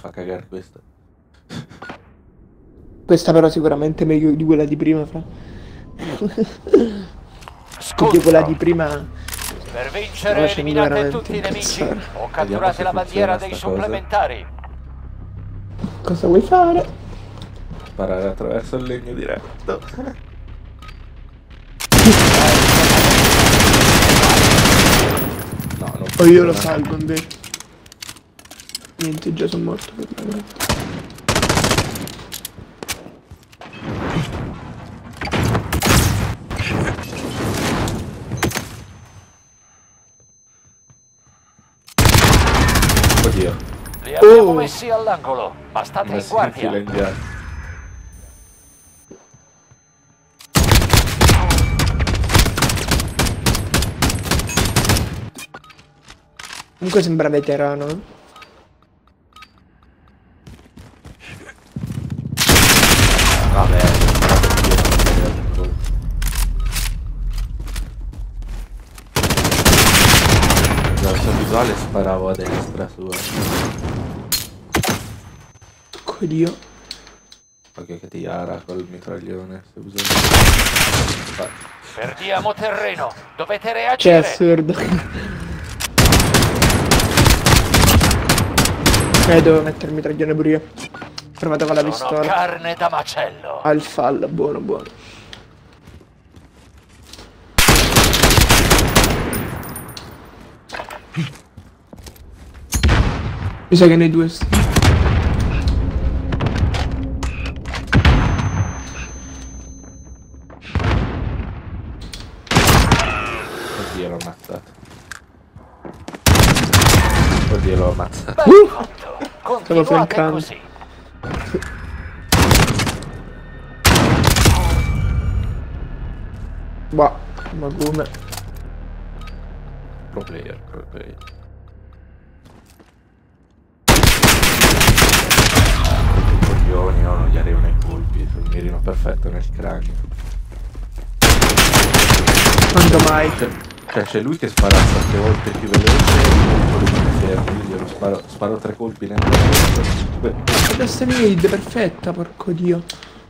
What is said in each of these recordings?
fa cagare questa. Questa però sicuramente è meglio di quella di prima, fra. Perché quella di prima... Per vincere eliminate tutti i nemici o catturate la bandiera dei supplementari. Cosa vuoi fare? Sparare attraverso il legno diretto. No, non O io lo salvo invece. Niente, già sono morto per la volta. Oddio. Li abbiamo messi all'angolo, ma state in guardia. Comunque sembra veterano, eh? Vabbè, dalla sua visuale sparavo a destra su. Dio. Ok, che ti ara col mitraglione. Perdiamo terreno, dovete reagire. C'è assurdo. Devo mettere il mitraglione pure io. Provate con la pistola. Carne da macello. Al fallo, buono, buono. Mi sa che nei due... Oddio, l'ho ammazzato. Oddio, l'ho ammazzato. Stavo flankando. Così. Bah, ma come? Pro player, pro player. Coglioni, no, non gli arrivano i colpi, sul mirino perfetto nel cranio. Quando mai? Cioè c'è lui che spara 7 volte più veloce e quello che mi fermo, quindi io sparo 3 colpi nel momento. Questa mid perfetta, porco dio.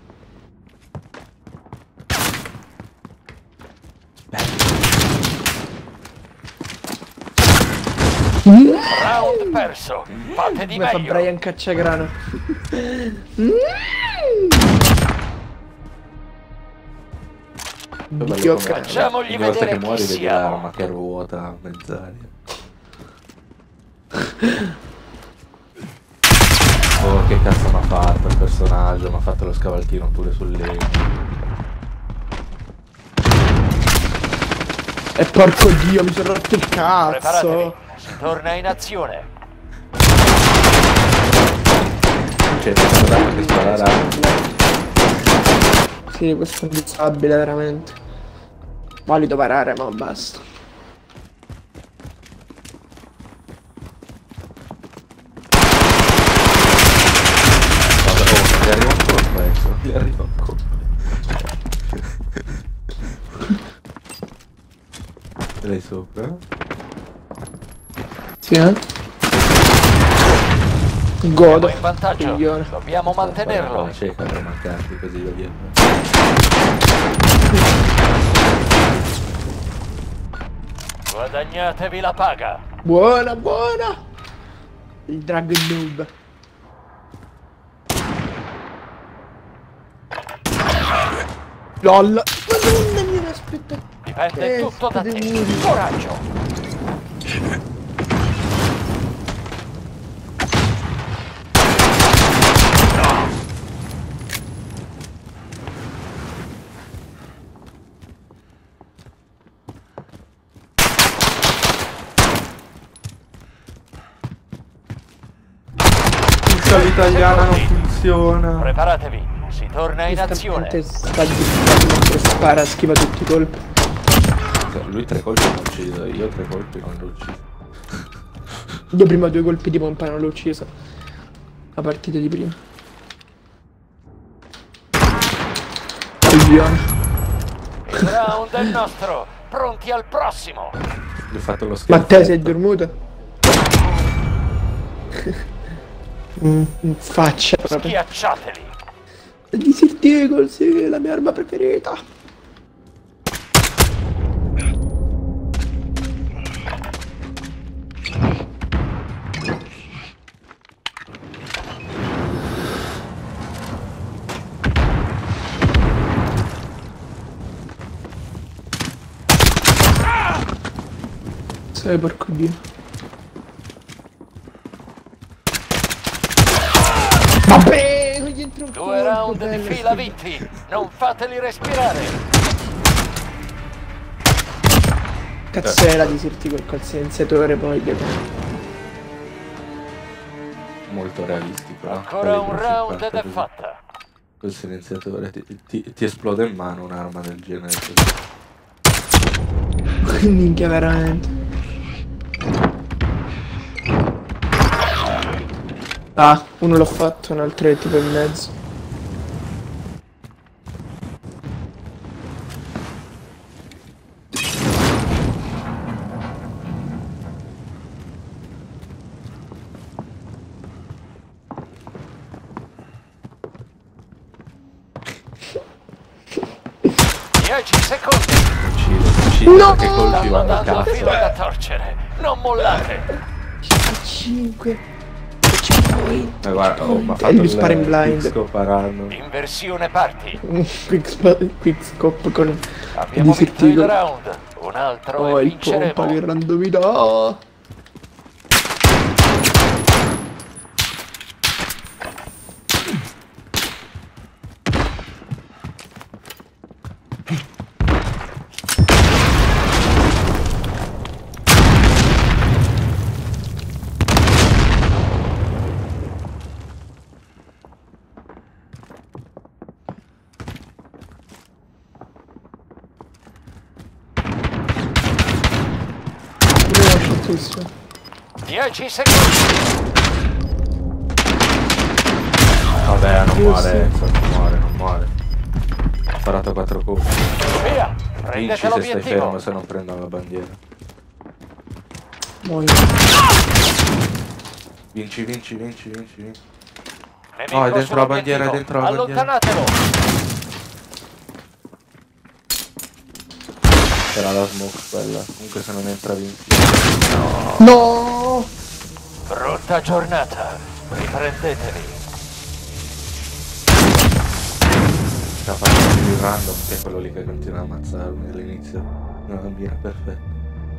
Round perso. Fate di Come fa meglio. Brian Cacciagrano. Facciamogli ogni volta vedere che muori chi vedi siamo. l'arma che ruota a mezz'aria. Oh, che cazzo mi ha fatto il personaggio, mi ha fatto lo scavalchino pure sul legno. E porco dio, mi sono rotto il cazzo. Preparatevi, si torna in azione. Cioè, mi sono dato che sparare. Sì, questo è invizzabile veramente. Valido parare, ma basta. Vabbè, oh, gli arriva ancora un pezzo, gli arriva ancora. Lei sopra? Sì, eh? Godo. Siamo in vantaggio, Coglione. dobbiamo mantenerlo. La cieca per mancarti così lo viene. Guadagnatevi la paga. Buona, buona. Il drag noob. LOL. Madonna mia, aspetta. Dipende tutto da te. Coraggio. Questa italiana non funziona. Preparatevi, si torna in azione. Spara, schiva tutti i colpi. Lui 3 colpi non ucciso, io 3 colpi non l'ho ucciso. Io prima 2 colpi di pompa non l'ho ucciso. La partita di prima. Coglione. Il round è nostro, pronti al prossimo. Gli ho fatto lo scherzo. Ma te sei dormuto? In faccia proprio. Schiacciateli. Desert Eagle, sì, è la mia arma preferita. Sai, porco dio. Vabbè, non gli entra un 2 round di bello, fila vinti. Non fateli respirare. Cazzera di Desert Eagle col silenziatore poi. Molto realistico. Ancora un round ed è fatta. Col silenziatore ti esplode in mano un'arma del genere. Minchia, veramente. Ah, uno l'ho fatto, un altro è tipo in mezzo. Secondi. Uccide No! perché colpi Stanno vanno a dando filo da cazzo. torcere. Non mollate. 5. Guarda, mi ha E fatto lui spara in blind. Quickscope parando. Inversione parti. Quickscope con Abbiamo Desert vinto il Eagle. round. Un altro Oh, e il pompa che vinceremo. randomità. Fortissimo. 10 secondi. Vabbè, non Giusto. muore, non muore. Ho sparato 4 colpi. Via. Vinci Prendete se stai l'obiettivo. fermo, se non prendo la bandiera. Muoio. Vinci. Nemico No, è dentro la bandiera, è sull'obiettivo. dentro la bandiera. Allontanatelo. Era la smoke quella. Comunque se non entra vinci. No! Brutta giornata. Riprendetevi. Ci ha fatto il random, che è quello lì che continua a ammazzarmi all'inizio. Una bambina perfetta.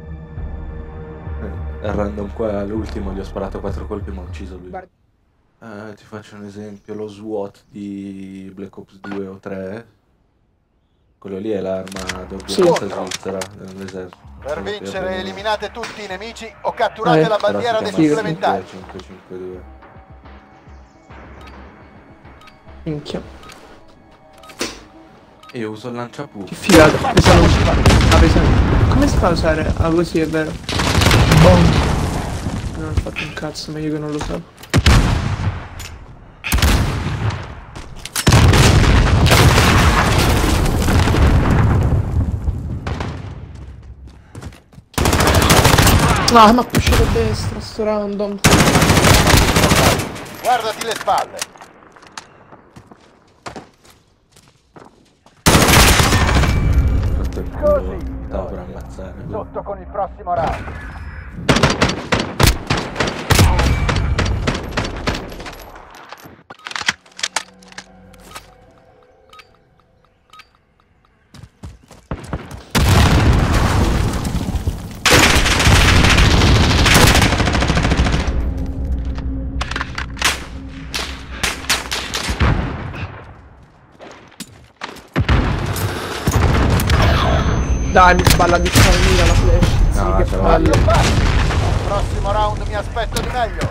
Il random qua all'ultimo gli ho sparato 4 colpi ma ho ucciso lui. Ti faccio un esempio, lo SWAT di Black Ops 2 o 3. Quello lì è l'arma d'ordinanza svizzera dell'esercito. Per vincere eliminate tutti i nemici o catturate la bandiera dei supplementari. 552. Minchia. E io uso il lanciapu. Che figata. Come si fa a usare? Ah, così è vero. Non ho fatto un cazzo, meglio che non lo so. Ah, ma ha pushato a destra sto random. Guardati le spalle. Questo è il culo. Stavo per ammazzare. Sotto con il prossimo round. Dai, mi sballa di famiglia la flash. No, Sì, che ce l'ho. palle. Al prossimo round mi aspetto di meglio.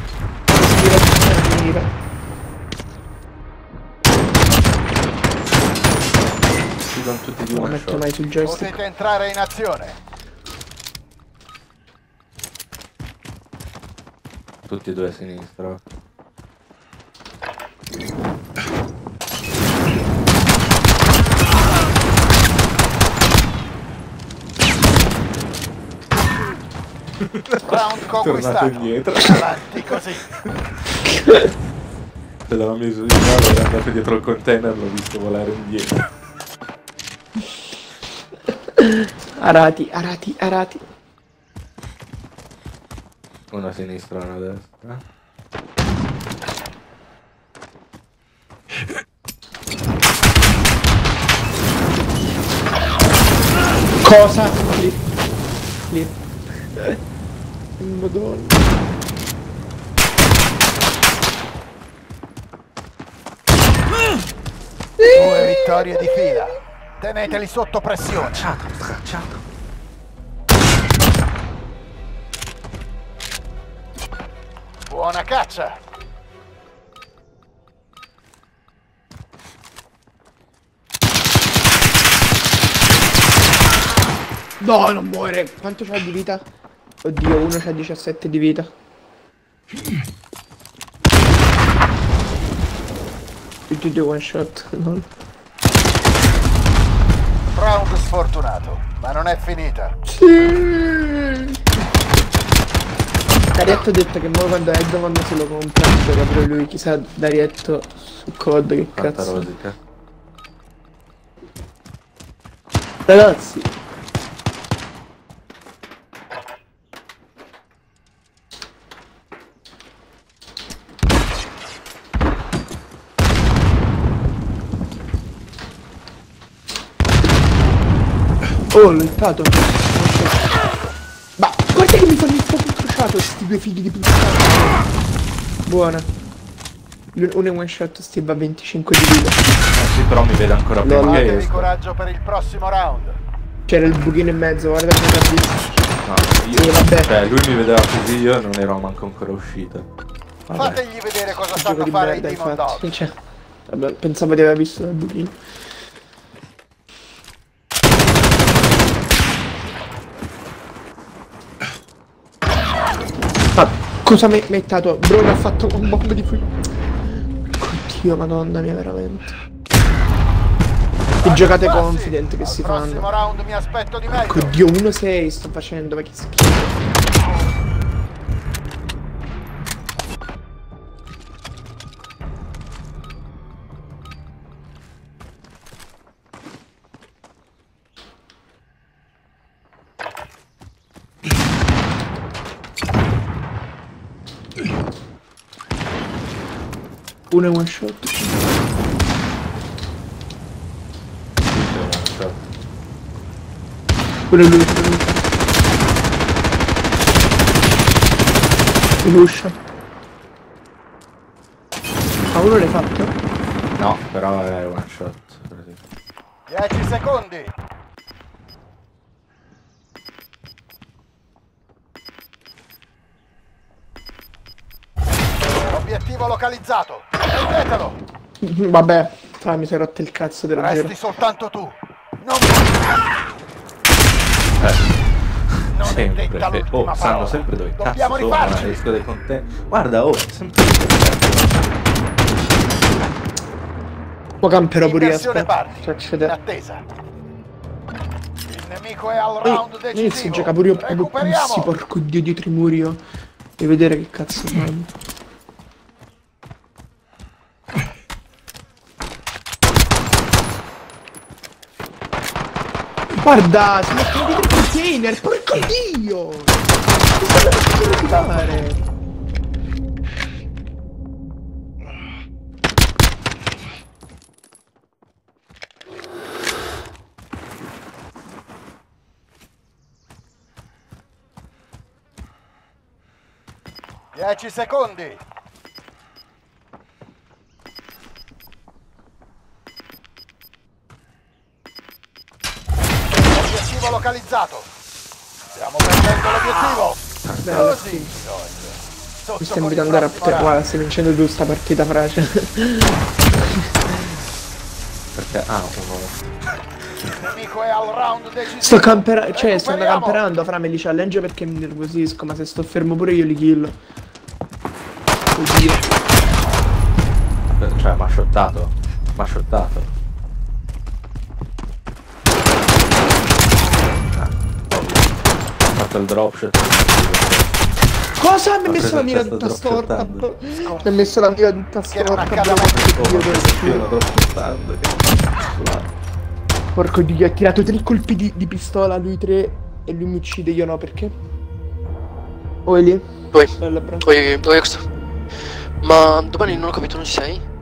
Si sono tutti di Non una metto shot. mai sul joystick. Potete entrare in azione. Tutti e due a sinistra. Round Tornato conquistato. indietro. Avanti così. Se l'ho messo di nuovo, è andato dietro il container, l'ho visto volare indietro. Arati, arati, arati. Una a sinistra e una a destra. Cosa? Flip. Flip. Madonna. 2 vittorie di fila. Teneteli sotto pressione. Scacciato. Buona caccia. No, non muore. Quanto c'ha di vita? Oddio, uno c'ha 17 di vita. Tutti e due one shot. No. Round sfortunato, ma non è finita. Sì. Darietto ha detto che mo quando Eggman se lo compra, gioca pure lui, chissà Darietto su COD che Quanta cazzo. rosica. Ragazzi. Oh, l'ho hittato. Ma guarda che mi fanno il fuoco incrociato sti due figli di puttana. Buona. Uno è one shot, Steve a 25 di vita. Sì, però mi vede ancora più che Fatevi esco. coraggio per il prossimo round. C'era il buchino in mezzo, guarda che l'ha visto. No, io, Sì, vabbè. cioè lui mi vedeva così, io non ero manco ancora uscito. Vabbè. Fategli vedere cosa Gioco sanno di fare i merda, Demon infatti. Dog. Cioè, vabbè, pensavo di aver visto il buchino. Ah, cosa mi hai mettato? Bro, mi ha fatto un bomba di fuoco. Oddio, madonna mia, veramente. E giocate Passi. confident che si Al prossimo fanno. round mi aspetto di meglio. Oddio, 1-6 sto facendo, ma che schifo. Uno è one shot. Quello è lui, quello è lui. L'uscio. Ah, uno l'hai fatto? No, però è one shot. 10 secondi. Obiettivo localizzato. Prendetelo. Vabbè, mi sei rotto il cazzo del giro. Resti soltanto tu. Non è Sempre. detta l'ultima Oh, sanno parola. sempre dove Dobbiamo cazzo sono, rifarci. esco dai container. Guarda, oh, sempre. Poi camperò pure io, Inversione aspetta. parti. Cioè, In accede. attesa. Il nemico è al round Inizio decisivo. a giocare pure io proprio Recuperiamo. così, porco dio, dietro i muri io. E vedere che cazzo fanno. Guarda, si mettono dietro i container, porco dio! Cosa devo fare? 10 secondi. Obiettivo localizzato. Stiamo perdendo l'obiettivo. Così. Sotto Mi stai con invitando il a prossimo rapper. Guarda, stai vincendo tu sta partita, Frace. Perché? Ah, Il nemico è al round decisivo. Sto camperando, cioè sto Recuperiamo. camperando, Fra, me li challenge perché mi nervosisco, ma se sto fermo pure io li kill. Oddio. cioè, m'ha shottato. M'ha shottato. Ha fatto il drop shot. Cosa? Mi ha messo la mira tutta storta. Mi ha messo la mira tutta storta. Porco Dio, ha tirato 3 colpi di pistola, lui 3 e lui mi uccide, io no, perché? Oh, è lì? Poi, questo. Ma domani non ho capito, non ci sei?